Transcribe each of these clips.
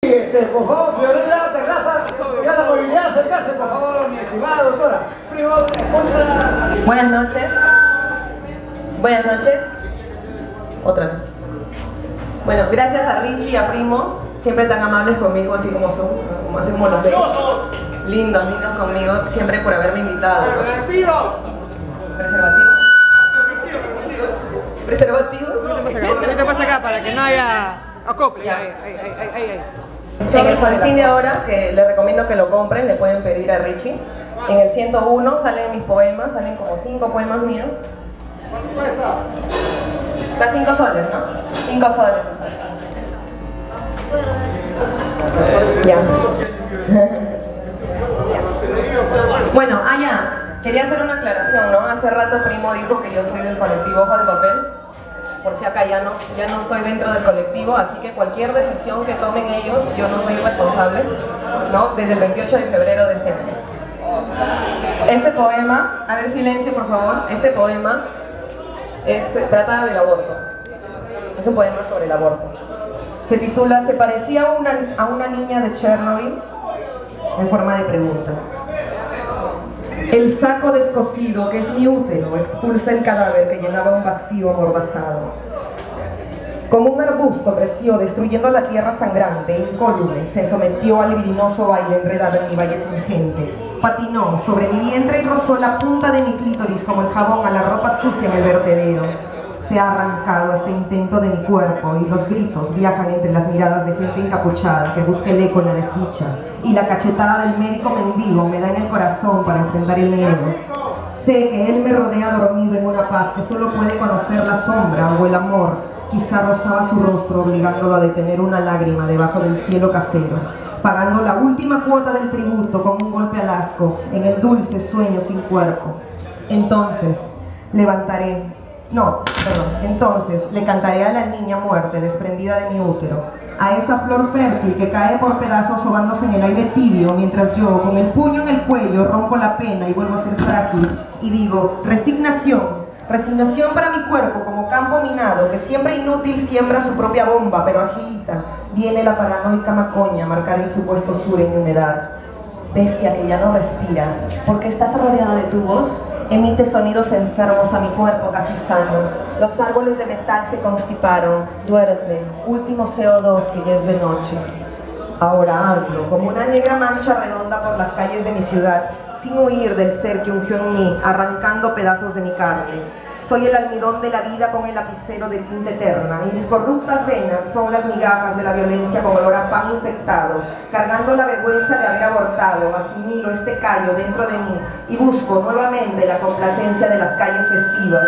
por favor, Fiorella, Casa Movilidad, acercarse, por favor, mi estimada doctora. Primo, contra... Buenas noches. Buenas noches. Otra vez. Bueno, gracias a Richie y a Primo, siempre tan amables conmigo, así como son, así como los ven. Lindos conmigo, siempre por haberme invitado. ¡Preservativos! ¿Preservativos? ¿Qué te pasa acá? Para que no haya acople. Ahí. En el fanzine de ahora, que les recomiendo que lo compren, le pueden pedir a Richie. En el 101 salen mis poemas, salen como 5 poemas míos. ¿Cuánto cuesta? Está 5 soles, ¿no? 5 soles. Ya. Bueno, ya. Quería hacer una aclaración, ¿no? Hace rato Primo dijo que yo soy del colectivo Hoja de Papel. Por si acá ya no estoy dentro del colectivo, así que cualquier decisión que tomen ellos, yo no soy responsable, ¿no? Desde el 28 de febrero de este año. Este poema, a ver, silencio por favor, este poema trata del aborto. Es un poema sobre el aborto. Se titula "Se parecía a una niña de Chernobyl", en forma de pregunta. El saco descosido, que es mi útero, expulsa el cadáver que llenaba un vacío amordazado. Como un arbusto creció, destruyendo la tierra sangrante, incólume, se sometió al libidinoso baile enredado en mi valle ingente. Patinó sobre mi vientre y rozó la punta de mi clítoris como el jabón a la ropa sucia en el vertedero. Se ha arrancado este intento de mi cuerpo y los gritos viajan entre las miradas de gente encapuchada que busca el eco en la desdicha, y la cachetada del médico mendigo me da en el corazón para enfrentar el miedo. Sé que él me rodea dormido en una paz que solo puede conocer la sombra o el amor. Quizá rozaba su rostro obligándolo a detener una lágrima debajo del cielo casero, pagando la última cuota del tributo con un golpe al asco en el dulce sueño sin cuerpo. Entonces le cantaré a la niña muerte desprendida de mi útero, a esa flor fértil que cae por pedazos sobándose en el aire tibio, mientras yo, con el puño en el cuello, rompo la pena y vuelvo a ser frágil, y digo, resignación. Resignación para mi cuerpo como campo minado que siempre inútil siembra su propia bomba, pero agilita. Viene la paranoica macoña a marcar el supuesto sur en mi humedad. Bestia que ya no respiras, porque estás rodeada de tubos, emite sonidos enfermos a mi cuerpo casi sano. Los árboles de metal se constiparon. Duerme, último CO2 que ya es de noche. Ahora ando como una negra mancha redonda por las calles de mi ciudad, sin huir del ser que ungió en mí, arrancando pedazos de mi carne. Soy el almidón de la vida con el lapicero de tinta eterna, y mis corruptas venas son las migajas de la violencia con olor a pan infectado. Cargando la vergüenza de haber abortado, asimilo este callo dentro de mí y busco nuevamente la complacencia de las calles festivas.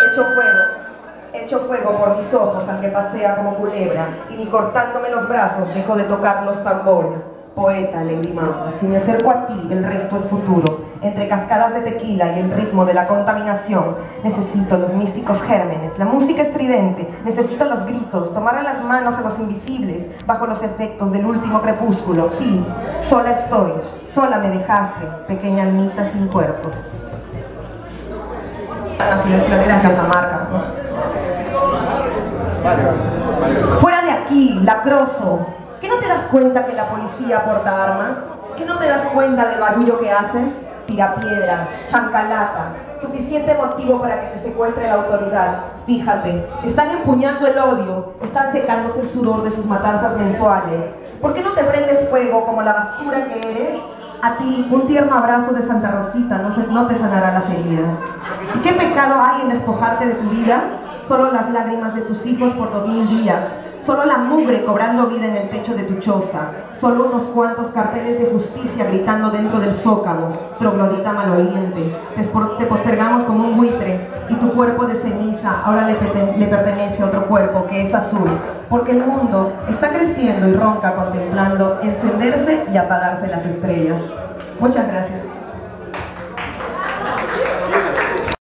Echo fuego por mis ojos al que pasea como culebra, y ni cortándome los brazos dejo de tocar los tambores. Poeta, le grimaba, si me acerco a ti, el resto es futuro. Entre cascadas de tequila y el ritmo de la contaminación, necesito los místicos gérmenes, la música estridente, necesito los gritos, tomarle las manos a los invisibles, bajo los efectos del último crepúsculo. Sí, sola estoy, sola me dejaste, pequeña almita sin cuerpo. Gracias, Cajamarca. Fuera de aquí, lacroso. ¿Qué no te das cuenta que la policía porta armas? ¿Qué no te das cuenta del barullo que haces? Tirapiedra, chancalata, suficiente motivo para que te secuestre la autoridad. Fíjate, están empuñando el odio, están secándose el sudor de sus matanzas mensuales. ¿Por qué no te prendes fuego como la basura que eres? A ti, un tierno abrazo de Santa Rosita no te sanará las heridas. ¿Y qué pecado hay en despojarte de tu vida? Solo las lágrimas de tus hijos por 2000 días. Solo la mugre cobrando vida en el techo de tu choza. Solo unos cuantos carteles de justicia gritando dentro del zócalo. Troglodita maloliente. Te postergamos como un buitre, y tu cuerpo de ceniza ahora le pertenece a otro cuerpo que es azul. Porque el mundo está creciendo y ronca contemplando encenderse y apagarse las estrellas. Muchas gracias.